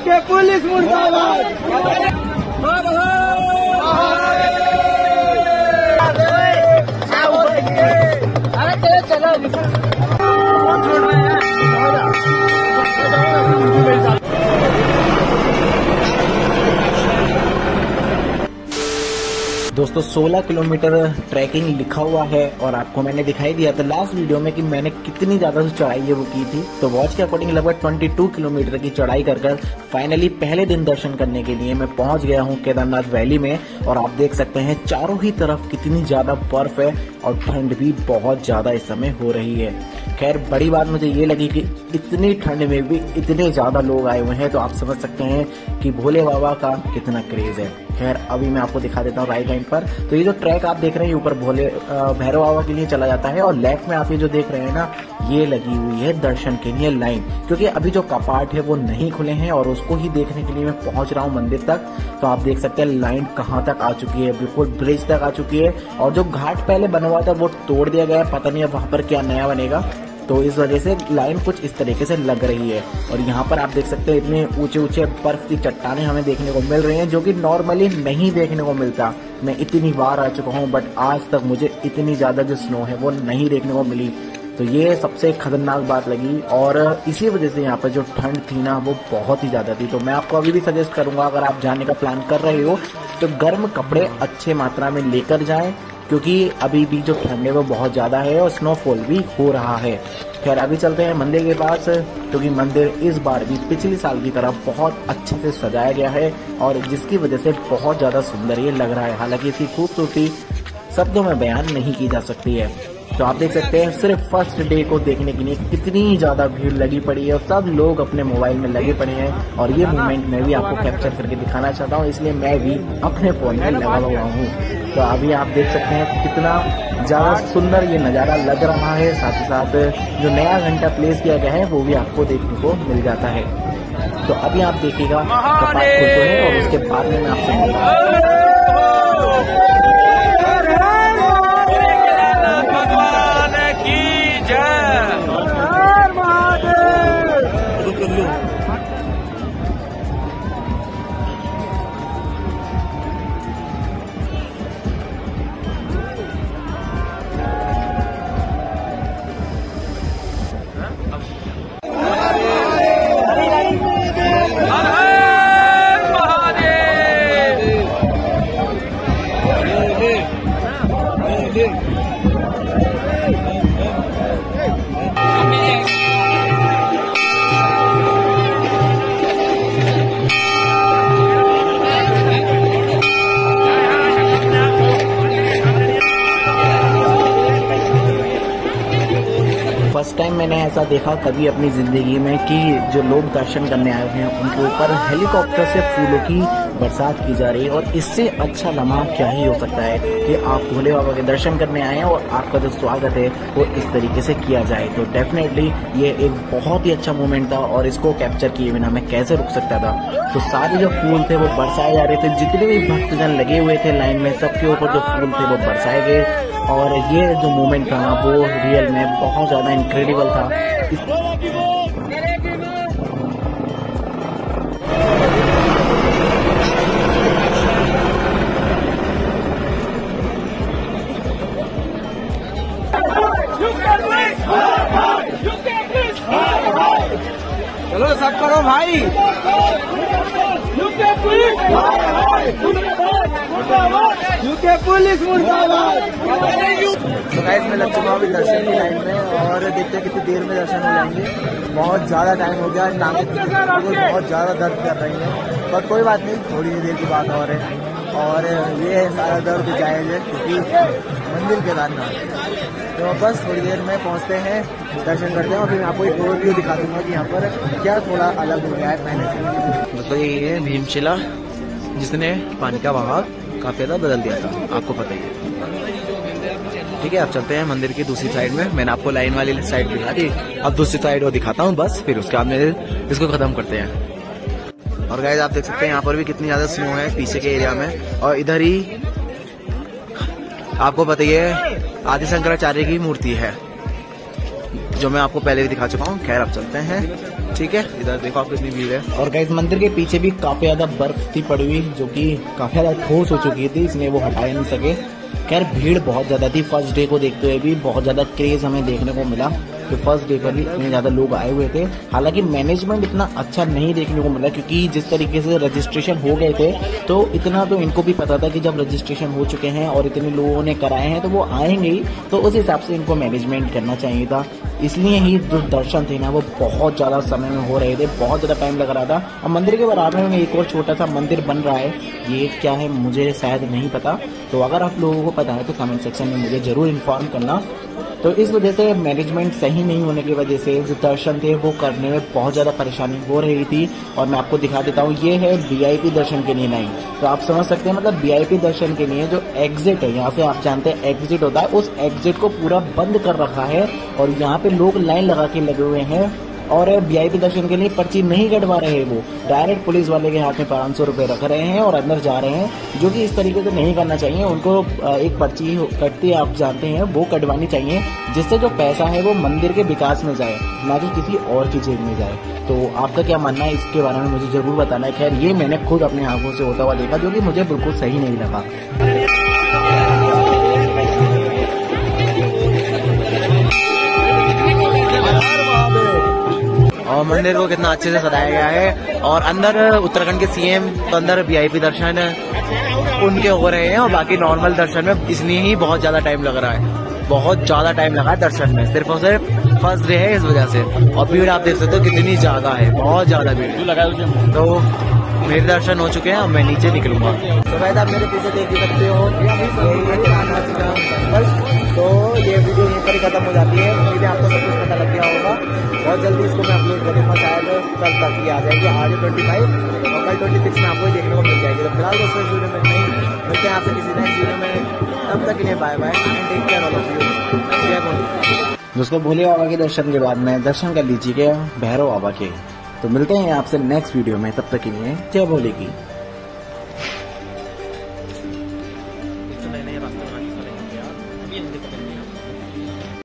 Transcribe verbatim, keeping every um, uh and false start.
UK police मुर्दाबाद। अरे चलो दोस्तों सोलह किलोमीटर ट्रैकिंग लिखा हुआ है और आपको मैंने दिखाई दिया था लास्ट वीडियो में कि मैंने कितनी ज्यादा चढ़ाई है वो की थी। तो वॉच के अकॉर्डिंग लगभग बाईस किलोमीटर की चढ़ाई कर कर फाइनली पहले दिन दर्शन करने के लिए मैं पहुंच गया हूं केदारनाथ वैली में। और आप देख सकते हैं चारों ही तरफ कितनी ज्यादा बर्फ है और ठंड भी बहुत ज्यादा इस समय हो रही है। खैर बड़ी बात मुझे ये लगी कि इतनी ठंड में भी इतने ज्यादा लोग आए हुए हैं, तो आप समझ सकते हैं कि भोले बाबा का कितना क्रेज है। खैर अभी मैं आपको दिखा देता हूँ राइट हैंड पर। तो ये जो ट्रैक आप देख रहे हैं ऊपर भोले भैरव बाबा के लिए चला जाता है और लेफ्ट में आप ये जो देख रहे हैं ना, ये लगी हुई है दर्शन के लिए लाइन, क्योंकि अभी जो कपाट है वो नहीं खुले हैं और उसको ही देखने के लिए मैं पहुंच रहा हूँ मंदिर तक। तो आप देख सकते हैं लाइन कहाँ तक आ चुकी है, बिल्कुल ब्रिज तक आ चुकी है। और जो घाट पहले बना हुआ था वो तोड़ दिया गया है, पता नहीं अब वहां पर क्या नया बनेगा। तो इस वजह से लाइन कुछ इस तरीके से लग रही है। और यहाँ पर आप देख सकते हैं इतने ऊंचे ऊंचे बर्फ की चट्टानें हमें देखने को मिल रही हैं, जो कि नॉर्मली नहीं देखने को मिलता। मैं इतनी बार आ चुका हूँ बट आज तक मुझे इतनी ज्यादा जो स्नो है वो नहीं देखने को मिली। तो ये सबसे खतरनाक बात लगी और इसी वजह से यहाँ पर जो ठंड थी ना वो बहुत ही ज्यादा थी। तो मैं आपको अभी भी सजेस्ट करूंगा, अगर आप जाने का प्लान कर रहे हो तो गर्म कपड़े अच्छे मात्रा में लेकर जाएं, क्योंकि अभी भी जो ठंड है वो बहुत ज्यादा है और स्नोफॉल भी हो रहा है। खैर अभी चलते हैं मंदिर के पास, क्योंकि मंदिर इस बार भी पिछले साल की तरह बहुत अच्छे से सजाया गया है और जिसकी वजह से बहुत ज्यादा सुंदर ये लग रहा है। हालांकि इसकी खूबसूरती शब्दों में बयान नहीं की जा सकती है। तो आप देख सकते हैं सिर्फ फर्स्ट डे को देखने के लिए कितनी ज्यादा भीड़ लगी पड़ी है और सब लोग अपने मोबाइल में लगे पड़े हैं। और ये मोमेंट मैं भी आपको कैप्चर करके दिखाना चाहता हूँ, इसलिए मैं भी अपने फोन में लगा हुआ हूँ। तो अभी आप देख सकते हैं कितना ज्यादा सुंदर ये नजारा लग रहा है। साथ ही साथ जो नया घंटा प्लेस किया गया है वो भी आपको देखने को मिल जाता है। तो अभी आप देखिएगा कपाट खुलते हैं और उसके बाद में मैं आपसे मिलूंगा। फर्स्ट टाइम मैंने ऐसा देखा कभी अपनी जिंदगी में कि जो लोग दर्शन करने आए हैं उनके ऊपर हेलीकॉप्टर से फूलों की बरसात की जा रही है। और इससे अच्छा लम्हा क्या ही हो सकता है कि आप भोले बाबा के दर्शन करने आए हैं और आपका जो स्वागत है वो इस तरीके से किया जाए। तो डेफिनेटली ये एक बहुत ही अच्छा मोमेंट था और इसको कैप्चर किए बिना मैं कैसे रुक सकता था। तो सारे जो फूल थे वो बरसाए जा रहे थे, जितने भी भक्तजन लगे हुए थे लाइन में सबके ऊपर जो फूल थे वो बरसाए गए। और ये जो मोमेंट था ना वो रियल में बहुत ज्यादा इनक्रेडिबल था। चलो सब करो भाई। यूके पुलिस यूके पुलिस मुर्दाबाद। तो गाइस मैं लग चुका हूँ अभी दर्शन की लाइन में और देखते हैं कितनी देर में दर्शन हो जाएंगे। बहुत ज्यादा टाइम हो गया, टांगें बहुत ज्यादा दर्द कर रही है, पर कोई बात नहीं, थोड़ी देर की बात और है। और ये सारा दर्द जायज है क्योंकि मंदिर केदारनाथ। तो बस थोड़ी देर में पहुंचते हैं, दर्शन करते हैं और फिर आपको एक ओवरव्यू दिखा दूंगा कि यहाँ पर क्या थोड़ा अलग हो गया है पहले से। दोस्तों ये है भीमशिला, जिसने पानी का बहाव काफी ज्यादा बदल दिया था, आपको पता ही है। ठीक है, अब चलते हैं मंदिर की दूसरी साइड में। मैंने आपको लाइन वाली साइड दिखा दी, अब दूसरी साइड वो दिखाता हूँ बस, फिर उसके बाद में इसको खत्म करते हैं। और गाइस आप देख सकते हैं यहाँ पर भी कितनी ज्यादा स्नो है पीछे के एरिया में। और इधर ही आपको पता ही है आदि शंकराचार्य की मूर्ति है, जो मैं आपको पहले भी दिखा चुका हूँ। खैर अब चलते हैं ठीक है, इधर देखो आप कितनी भीड़ है। और गाइस मंदिर के पीछे भी काफी ज्यादा बर्फ थी पड़ी हुई, जो कि काफी ज्यादा ठोस हो चुकी थी, इसलिए वो हटा नहीं सके। खैर भीड़ बहुत ज्यादा थी, फर्स्ट डे को देखते हुए भी बहुत ज्यादा क्रेज हमें देखने को मिला कि फर्स्ट डे पर भी इतने ज्यादा लोग आए हुए थे। हालांकि मैनेजमेंट इतना अच्छा नहीं देखने को मिला, क्योंकि जिस तरीके से रजिस्ट्रेशन हो गए थे तो इतना तो इनको भी पता था कि जब रजिस्ट्रेशन हो चुके हैं और इतने लोगों ने कराए हैं तो वो आएंगे ही, तो उस हिसाब से इनको मैनेजमेंट करना चाहिए था। इसलिए ही जो दर्शन थे ना वो बहुत ज्यादा समय में हो रहे थे, बहुत ज्यादा टाइम लग रहा था। और मंदिर के बराबर में एक और छोटा सा मंदिर बन रहा है, ये क्या है मुझे शायद नहीं पता, तो अगर आप लोगों को पता है तो कमेंट सेक्शन में मुझे जरूर इन्फॉर्म करना। तो इस वजह से मैनेजमेंट सही नहीं होने की वजह से जो दर्शन थे वो करने में बहुत ज़्यादा परेशानी हो रही थी। और मैं आपको दिखा देता हूँ, ये है वीआईपी दर्शन के लिए नहीं, तो आप समझ सकते हैं मतलब वीआईपी दर्शन के लिए जो एग्जिट है, यहाँ से आप जानते हैं एग्जिट होता है, उस एग्जिट को पूरा बंद कर रखा है और यहाँ पे लोग लाइन लगा के लगे हुए हैं और वीआईपी दर्शन के लिए पर्ची नहीं कटवा रहे हैं। वो डायरेक्ट पुलिस वाले के हाथ में पाँच सौ रुपये रख रहे हैं और अंदर जा रहे हैं, जो कि इस तरीके से नहीं करना चाहिए। उनको एक पर्ची कटती है, आप जानते हैं, वो कटवानी चाहिए, जिससे जो पैसा है वो मंदिर के विकास में जाए, ना कि किसी और की जेब में जाए। तो आपका क्या मानना है इसके बारे में मुझे जरूर बताना है। खैर ये मैंने खुद अपने आंखों से होता हुआ देखा, जो कि मुझे बिल्कुल सही नहीं लगा। और मंदिर को कितना अच्छे से सजाया गया है। और अंदर उत्तराखंड के सीएम तो अंदर वीआईपी दर्शन उनके हो रहे हैं और बाकी नॉर्मल दर्शन में इसलिए ही बहुत ज्यादा टाइम लग रहा है, बहुत ज्यादा टाइम लगा है दर्शन में, सिर्फ और सिर्फ फर्स्ट डे है इस वजह से। और भीड़ आप देख सकते हो कितनी ज्यादा है, बहुत ज्यादा भीड़ लगा है। तो मेरे दर्शन हो चुके हैं, अब मैं नीचे निकलूंगा। तो भाई आप मेरे पीछे देख सकते हो, तो ये वीडियो यहीं पर ही खत्म हो जाती है। उम्मीद है आपको सब कुछ पता लग गया होगा। बहुत जल्दी इसको मैं अपलोड करूँगा, शायद कल तक ही आ जाएगी, आज ट्वेंटी फाइव और कल ट्वेंटी सिक्स में आपको देखने को मिल जाएगी। तो फिलहाल दोस्तों इस वीडियो में नहीं मिलते हैं आपसे किसी नेक्स्ट वीडियो में, तब तक के लिए bye bye, take care all of you. जय बोल। दोस्तों भोले बाबा के दर्शन के बाद में दर्शन कर लीजिएगा भैरव बाबा के। तो मिलते हैं आपसे नेक्स्ट वीडियो में, तब तक के लिए जय भोले की।